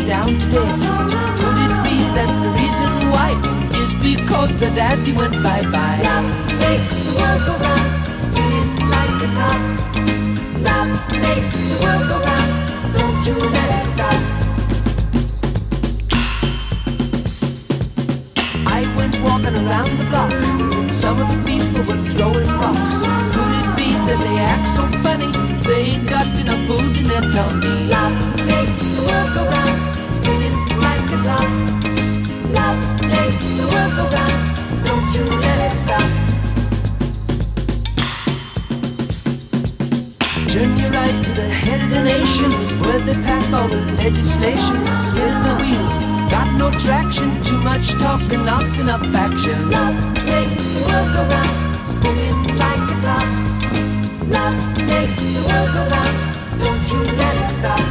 me down today. Could it be that the reason why is because the daddy went bye-bye? Love makes the world go round, spinning like a top. Love makes the world go round, don't you let it stop. I went walking around the block. Some of the people were throwing rocks. Could it be that they act so funny? They ain't got enough food in their tummy. Love makes the world go round, spinning like a top. Love makes the world go round, don't you let it stop. Turn your eyes to the head of the nation, where they pass all the legislation. Spin the wheels, got no traction. Too much talk and not enough action. Love makes the world go round, spinning like a top. Love makes the world go round, don't you let it stop.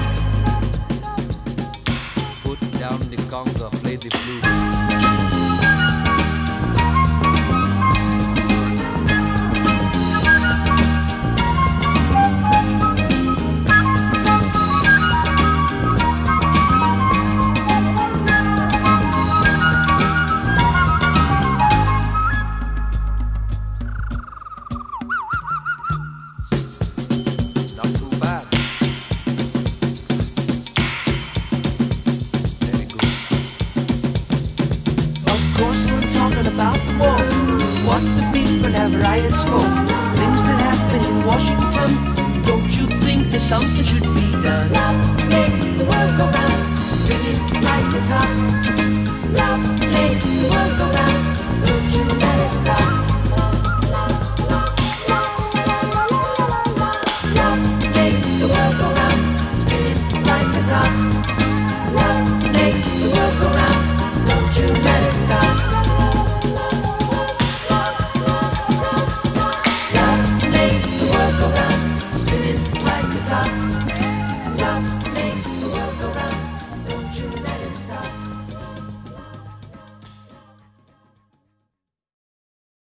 Put down the conga, play the flute. About the war, what the people have riots for, things that happen in Washington. Don't you think that something should be done? Love makes the world go round, spinning like a top. Love makes the world go round, don't you let it stop. Love makes the world go round, spinning like a top. Love makes the world go round, don't you let it stop. Love